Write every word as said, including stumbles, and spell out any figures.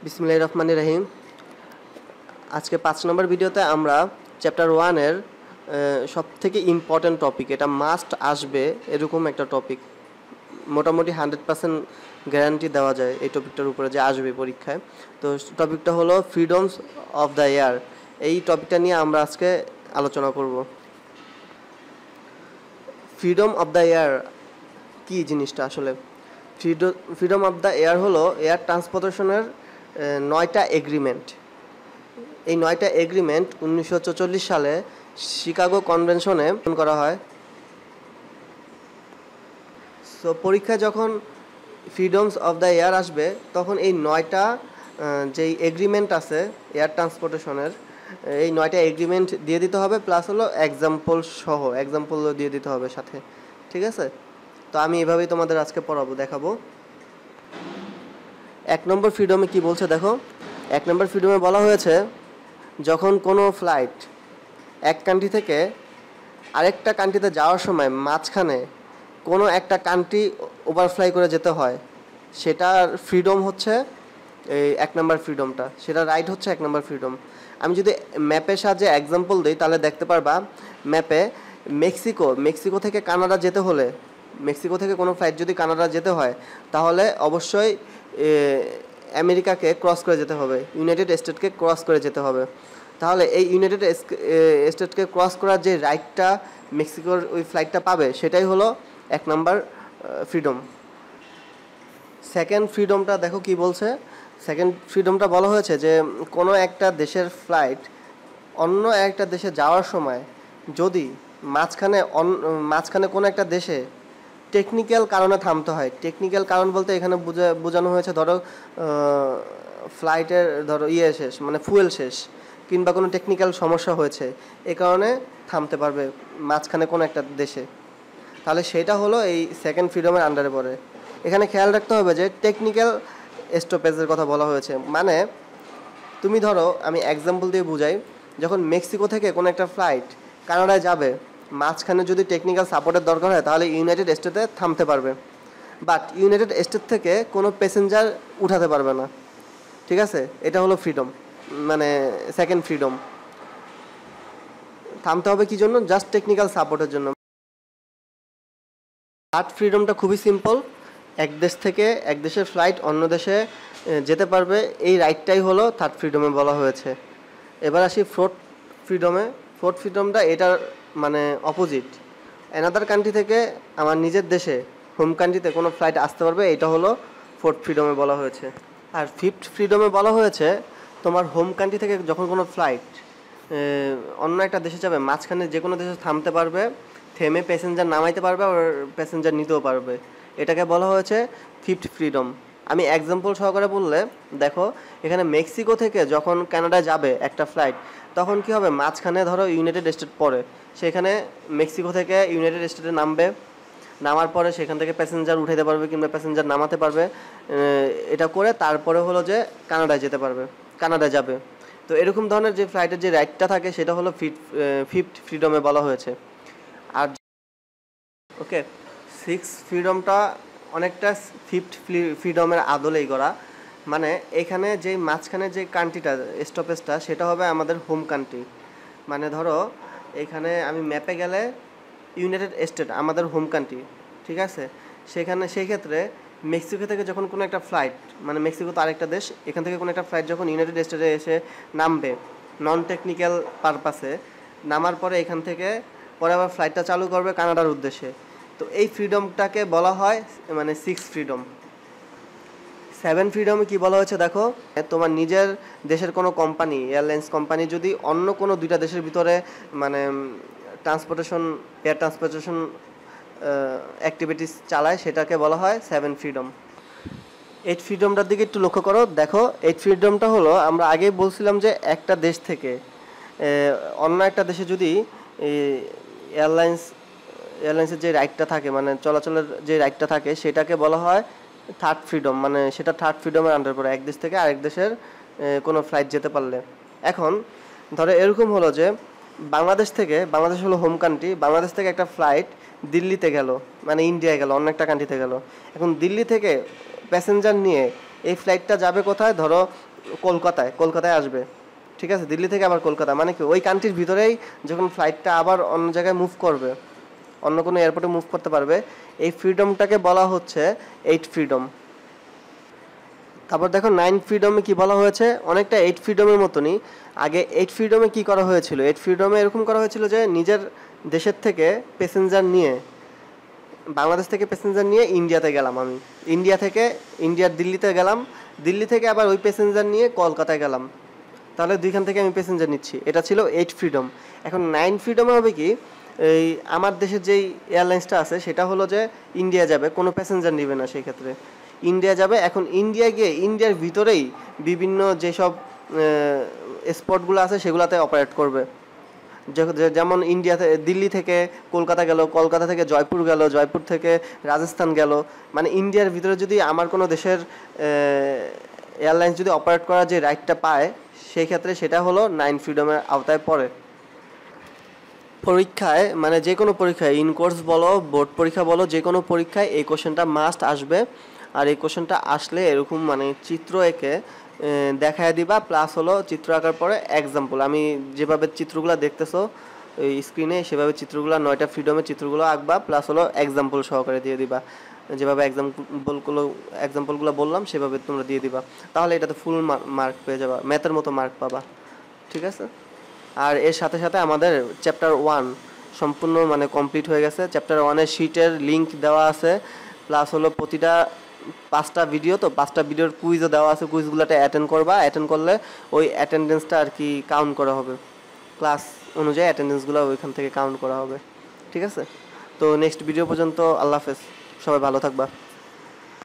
বিসমিল্লাহির রহমানির রহিম। আজকে পাঁচ নম্বর ভিডিওতে আমরা চ্যাপ্টার ওয়ানের সব থেকে ইম্পর্ট্যান্ট টপিক, এটা মাস্ট আসবে এরকম একটা টপিক, মোটামুটি হান্ড্রেড পার্সেন্ট গ্যারান্টি দেওয়া যায় এই টপিকটার উপরে যে আসবে পরীক্ষায়। তো টপিকটা হলো ফ্রিডমস অফ দ্য এয়ার। এই টপিকটা নিয়ে আমরা আজকে আলোচনা করব। ফ্রিডম অফ দ্য এয়ার কী জিনিসটা আসলে? Freedom freedom of the air হলো এয়ার ট্রান্সপোর্টেশনের নয়টা এগ্রিমেন্ট। এই নয়টা এগ্রিমেন্ট উনিশশো চল্লিশ সালে শিকাগো কনভেনশনে করা হয়। সো পরীক্ষায় যখন ফ্রিডমস অফ দ্য এয়ার আসবে তখন এই নয়টা যেই এগ্রিমেন্ট আছে এয়ার ট্রান্সপোর্টেশনের, এই নয়টা এগ্রিমেন্ট দিয়ে দিতে হবে, প্লাস হলো এক্সাম্পল সহ এক্সাম্পলও দিয়ে দিতে হবে সাথে। ঠিক আছে? তো আমি এভাবেই তোমাদের আজকে পড়াবো, দেখাবো। এক নম্বর ফ্রিডমে কি বলছে দেখো। এক নম্বর ফ্রিডমে বলা হয়েছে যখন কোনো ফ্লাইট এক কান্ট্রি থেকে আরেকটা কান্ট্রিতে যাওয়ার সময় মাঝখানে কোনো একটা কান্ট্রি ওভারফ্লাই করে যেতে হয়, সেটার ফ্রিডম হচ্ছে এই এক নম্বর ফ্রিডমটা, সেটা রাইট হচ্ছে এক নম্বর ফ্রিডম। আমি যদি ম্যাপের সাহায্যে এক্সাম্পল দিই তাহলে দেখতে পারবা ম্যাপে মেক্সিকো মেক্সিকো থেকে কানাডা যেতে হলে, মেক্সিকো থেকে কোনো ফ্লাইট যদি কানাডা যেতে হয় তাহলে অবশ্যই আমেরিকাকে ক্রস করে যেতে হবে, ইউনাইটেড স্টেটকে ক্রস করে যেতে হবে। তাহলে এই ইউনাইটেড স্টেটকে ক্রস করার যে রাইটটা মেক্সিকোর ওই ফ্লাইটটা পাবে সেটাই হলো এক নাম্বার ফ্রিডম। সেকেন্ড ফ্রিডমটা দেখো কি বলছে। সেকেন্ড ফ্রিডমটা বলা হয়েছে যে কোনো একটা দেশের ফ্লাইট অন্য একটা দেশে যাওয়ার সময় যদি মাঝখানে মাঝখানে কোনো একটা দেশে টেকনিক্যাল কারণে থামতে হয়। টেকনিক্যাল কারণ বলতে এখানে বোঝা বোঝানো হয়েছে ধরো ফ্লাইটের ধরো ইয়ে শেষ, মানে ফুয়েল শেষ, কিংবা কোনো টেকনিক্যাল সমস্যা হয়েছে, এই কারণে থামতে পারবে মাঝখানে কোনো একটা দেশে, তাহলে সেটা হলো এই সেকেন্ড ফ্রিডমের আন্ডারে পড়ে। এখানে খেয়াল রাখতে হবে যে টেকনিক্যাল স্টপেজের কথা বলা হয়েছে, মানে তুমি ধরো আমি এক্সাম্পল দিয়ে বুঝাই, যখন মেক্সিকো থেকে কোনো একটা ফ্লাইট কানাডায় যাবে, মাঝখানে যদি টেকনিক্যাল সাপোর্টের দরকার হয় তাহলে ইউনাইটেড স্টেটে থামতে পারবে, বাট ইউনাইটেড স্টেট থেকে কোনো প্যাসেঞ্জার উঠাতে পারবে না। ঠিক আছে? এটা হলো ফ্রিডম, মানে সেকেন্ড ফ্রিডম। থামতে হবে কি জন্য? জাস্ট টেকনিক্যাল সাপোর্টের জন্য। থার্ড ফ্রিডমটা খুবই সিম্পল, এক দেশ থেকে এক দেশের ফ্লাইট অন্য দেশে যেতে পারবে, এই রাইটটাই হলো থার্ড ফ্রিডমে বলা হয়েছে। এবার আসি ফোর্থ ফ্রিডমে। ফোর্থ ফ্রিডমটা এটার মানে অপোজিট, অ্যানাদার কান্ট্রি থেকে আমার নিজের দেশে হোম কান্ট্রিতে কোনো ফ্লাইট আসতে পারবে, এটা হলো ফোর্থ ফ্রিডমে বলা হয়েছে। আর ফিফথ ফ্রিডমে বলা হয়েছে তোমার হোম কান্ট্রি থেকে যখন কোনো ফ্লাইট অন্য একটা দেশে যাবে, মাঝখানে যে কোনো দেশে থামতে পারবে, থেমে প্যাসেঞ্জার নামাইতে পারবে আর প্যাসেঞ্জার নিতেও পারবে, এটাকে বলা হয়েছে ফিফথ ফ্রিডম। আমি এক্সাম্পল সহকারে বললে দেখো, এখানে মেক্সিকো থেকে যখন কানাডায় যাবে একটা ফ্লাইট, তখন কি হবে, মাঝখানে ধরো ইউনাইটেড স্টেট পড়ে, সেখানে মেক্সিকো থেকে ইউনাইটেড স্টেটে নামবে, নামার পরে সেখান থেকে প্যাসেঞ্জার উঠাইতে পারবে কিংবা প্যাসেঞ্জার নামাতে পারবে, এটা করে তারপরে হলো যে কানাডায় যেতে পারবে, কানাডায় যাবে। তো এরকম ধরনের যে ফ্লাইটের যে রাইটটা থাকে সেটা হলো ফিফথ ফিফথ ফ্রিডমে বলা হয়েছে। আর ওকে, সিক্স ফ্রিডমটা অনেকটা ফিফথ ফ্রিডমের আদলেই করা, মানে এখানে যে মাঝখানে যে কান্ট্রিটা স্টপেজটা সেটা হবে আমাদের হোম কান্ট্রি। মানে ধরো এখানে আমি ম্যাপে গেলে ইউনাইটেড স্টেট আমাদের হোম কান্ট্রি, ঠিক আছে? সেখানে সেই ক্ষেত্রে মেক্সিকো থেকে যখন কোনো একটা ফ্লাইট, মানে মেক্সিকো তো আরেকটা দেশ, এখান থেকে কোনো একটা ফ্লাইট যখন ইউনাইটেড স্টেটে এসে নামবে নন টেকনিক্যাল পারপাসে, নামার পরে এখান থেকে পরে আবার ফ্লাইটটা চালু করবে কানাডার উদ্দেশ্যে, তো এই ফ্রিডমটাকে বলা হয় মানে সিক্স ফ্রিডম। সেভেন ফ্রিডমে কি বলা হয়েছে দেখো, তোমার নিজের দেশের কোনো কোম্পানি, এয়ারলাইন্স কোম্পানি যদি অন্য কোনো দুইটা দেশের ভিতরে মানে ট্রান্সপোর্টেশন এয়ার ট্রান্সপোর্টেশন অ্যাক্টিভিটিস চালায়, সেটাকে বলা হয় সেভেন ফ্রিডম। এইট ফ্রিডমটার দিকে একটু লক্ষ্য করো। দেখো এইট ফ্রিডমটা হলো, আমরা আগেই বলছিলাম যে একটা দেশ থেকে অন্য একটা দেশে যদি এয়ারলাইন্স এয়ারলাইন্সের যে রাইটটা থাকে, মানে চলাচলের যে রাইটটা থাকে, সেটাকে বলা হয় থার্ড ফ্রিডম, মানে সেটা থার্ড ফ্রিডমের আন্ডার পড়ে, এক দেশ থেকে আরেক দেশের কোনো ফ্লাইট যেতে পারলে। এখন ধরো এরকম হলো যে বাংলাদেশ থেকে, বাংলাদেশ হলো হোম কান্ট্রি, বাংলাদেশ থেকে একটা ফ্লাইট দিল্লিতে গেল, মানে ইন্ডিয়ায় গেল, অন্য একটা কান্ট্রিতে গেল। এখন দিল্লি থেকে প্যাসেঞ্জার নিয়ে এই ফ্লাইটটা যাবে কোথায়? ধরো কলকাতায় কলকাতায় আসবে, ঠিক আছে, দিল্লি থেকে আবার কলকাতা, মানে কি ওই কান্ট্রির ভিতরেই যখন ফ্লাইটটা আবার অন্য জায়গায় মুভ করবে, অন্য কোনো এয়ারপোর্টে মুভ করতে পারবে, এই ফ্রিডমটাকে বলা হচ্ছে এইট ফ্রিডম। তারপর দেখো নাইন ফ্রিডমে কি বলা হয়েছে, অনেকটা এইট ফ্রিডমের মতনই। আগে এইট ফ্রিডমে কি করা হয়েছিল, এইট ফ্রিডমে এরকম করা হয়েছিল যে নিজের দেশের থেকে প্যাসেঞ্জার নিয়ে, বাংলাদেশ থেকে প্যাসেঞ্জার নিয়ে ইন্ডিয়াতে গেলাম আমি, ইন্ডিয়া থেকে ইন্ডিয়ার দিল্লিতে গেলাম, দিল্লি থেকে আবার ওই প্যাসেঞ্জার নিয়ে কলকাতায় গেলাম, তাহলে দুইখান থেকে আমি প্যাসেঞ্জার নিচ্ছি, এটা ছিল এইট ফ্রিডম। এখন নাইন ফ্রিডমে হবে কি, এই আমার দেশের যেই এয়ারলাইন্সটা আছে সেটা হলো যে ইন্ডিয়া যাবে, কোনো প্যাসেঞ্জার নেবে না, সেই ক্ষেত্রে ইন্ডিয়া যাবে। এখন ইন্ডিয়া গিয়ে ইন্ডিয়ার ভিতরেই বিভিন্ন যেসব স্পটগুলো আছে সেগুলোতে অপারেট করবে, যেমন ইন্ডিয়াতে দিল্লি থেকে কলকাতা গেল, কলকাতা থেকে জয়পুর গেল, জয়পুর থেকে রাজস্থান গেল, মানে ইন্ডিয়ার ভিতরে যদি আমার কোনো দেশের এয়ারলাইন্স যদি অপারেট করার যে রাইটটা পায়, সেই ক্ষেত্রে সেটা হলো নাইন ফ্রিডমের আওতায় পড়ে। পরীক্ষায় মানে যে কোনো পরীক্ষায়, ইন কোর্স বলো, বোর্ড পরীক্ষা বলো, যে কোনো পরীক্ষায় এই কোশ্চেনটা মাস্ট আসবে। আর এই কোশ্চেনটা আসলে এরকম মানে চিত্র এঁকে দেখায় দিবা, প্লাস হলো চিত্র আঁকার পরে এক্সাম্পল, আমি যেভাবে চিত্রগুলো দেখতেছো ওই স্ক্রিনে সেভাবে চিত্রগুলো, নয়টা ফ্রিডমের চিত্রগুলো আঁকবা, প্লাস হলো এক্সাম্পল সহকারে দিয়ে দিবা, যেভাবে এক্সাম্পলগুলো এক্সাম্পলগুলো বললাম সেভাবে তোমরা দিয়ে দিবা, তাহলে এটাতে ফুল মার্ক পেয়ে যাবা, ম্যাথের মতো মার্ক পাবা, ঠিক আছে। আর এর সাথে সাথে আমাদের চ্যাপ্টার ওয়ান সম্পূর্ণ মানে কমপ্লিট হয়ে গেছে। চ্যাপ্টার ওয়ানের শিটের লিঙ্ক দেওয়া আছে, প্লাস হলো প্রতিটা পাঁচটা ভিডিও, তো পাঁচটা ভিডিওর কুইজও দেওয়া আছে, কুইজগুলোতে অ্যাটেন্ড করবা, অ্যাটেন্ড করলে ওই অ্যাটেন্ডেন্সটা আর কি কাউন্ট করা হবে, ক্লাস অনুযায়ী অ্যাটেন্ডেন্সগুলো ওইখান থেকে কাউন্ট করা হবে, ঠিক আছে। তো নেক্সট ভিডিও পর্যন্ত আল্লাহ হাফেজ, সবাই ভালো থাকবা।